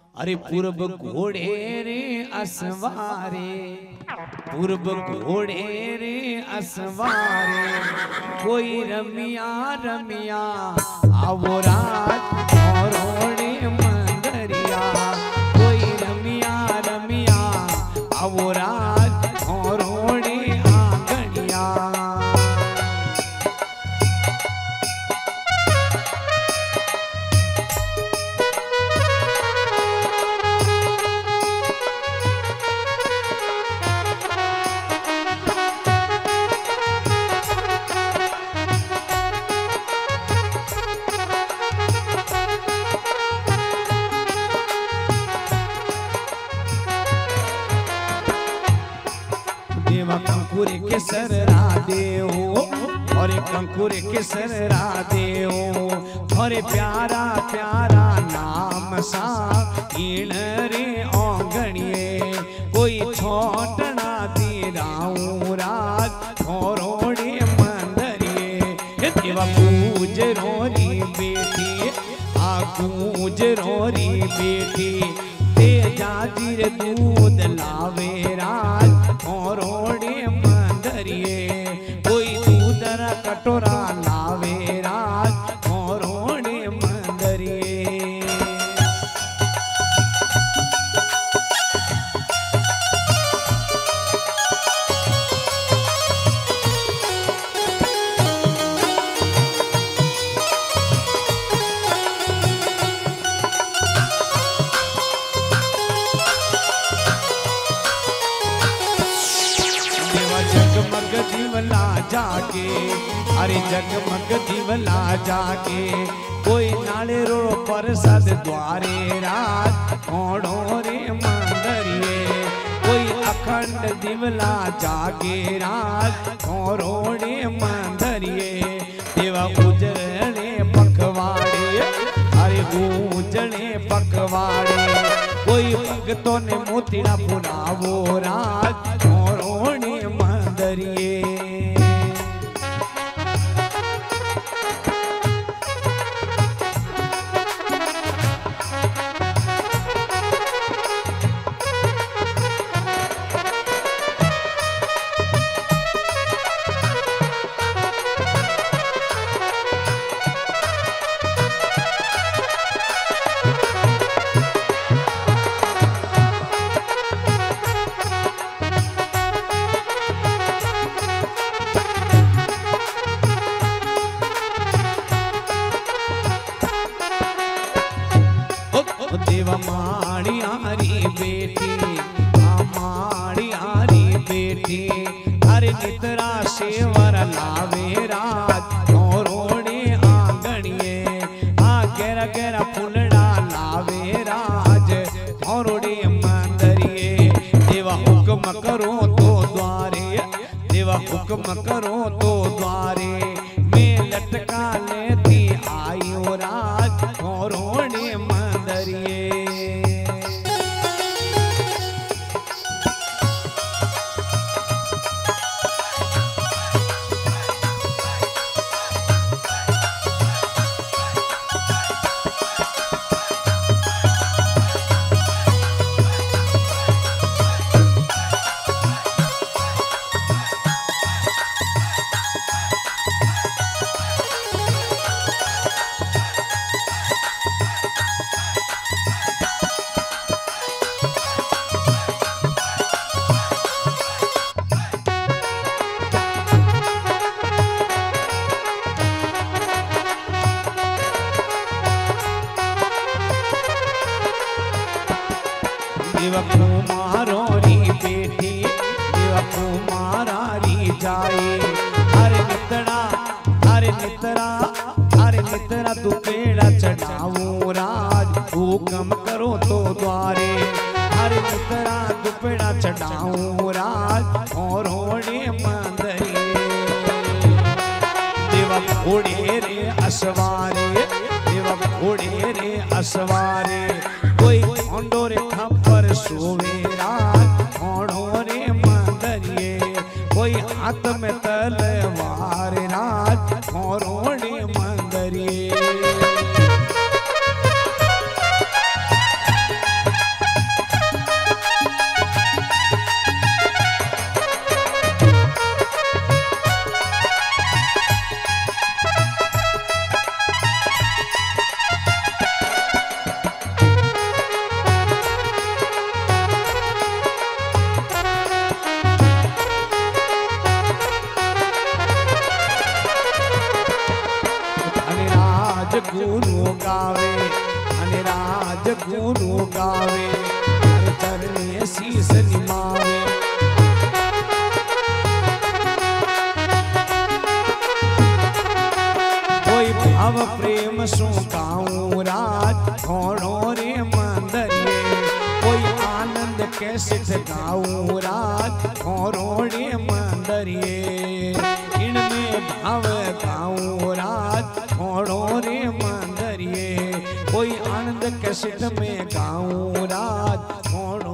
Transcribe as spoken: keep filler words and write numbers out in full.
अरे पूर्व घोड़े रे असवारे, पूर्व घोड़े रे असवारे, कोई रमिया रमिया आवो रात औरोड़े मंदरिया, कोई रमिया रमिया आवो रात औरोड़े आंगनिया। कंकुर केसर राधे हो और कंकुर केसर राधे हो और प्यारा प्यारा नाम सा इन रे औगणिए, कोई छोटना दी राऊ रात औरोड़े मंदरिए। देवा पूज रोरी बेटी आ पूज रोरी बेटी, ते जाजीर दूध लावे रात औरोड़े मंदरिए, कोई दूधर कटोरा लावे रात औरोड़े मंदरिए। जगमग दिवला जाके, अरे जगमग दिवला जाके, कोई नाले रो प्रसाद द्वारे रात औड़ो रे मंदरिए, कोई अखंड दिवला जागे रात औरोड़े मंदरिए। देवा उजड़े पखवाड़े, अरे उजड़े पखवाड़े, कोई भक्तों ने मोतीड़ा पुरावो रात औरोड़े मंदरिए। देवा माड़ी आरी बेटी, माड़ी आरी बेटी, अरे नितरा सेवर लावे रात औरोड़े आंगणिए, आ गेरा गेरा फुलड़ा लावे राज औरोड़े मंदरिए। देवा हुक्म करो तो द्वारे, देवा हुक्म करो तो द्वारे, मैं लटका लेती आयो रात औरोड़े मंदरिए। देवा कुमारो री बेटी, देवा कुमारा री जाए, अरे नितरा अरे नितरा अरे नितरा तू पेड़ा चढ़ाओ राज हुक्म करो तो द्वारे, अरे नितरा तू पेड़ा चढ़ाओ राज औरोड़े मंदरिए। देवा घोड़े रे असवारे, देवा घोड़े रे असवारे, कोई औंडोरे खप्पर सोवे रात औड़ोरे मंदरिए, कोई हाथ में तलवार रात औरोड़े मंदरिए। राज गुरु गावे हर चरणे शीस निमावे कोई भाव प्रेम सु गाऊं राज घोड़ो रे मंदरिए कोई आनंद कैसे गाऊं राज घोड़ो रे मंदरिए इनमें भाव गाऊं राज घोड़ो रे मंदरिए कोई आनंद कैसे में गाऊं राज घोड़ो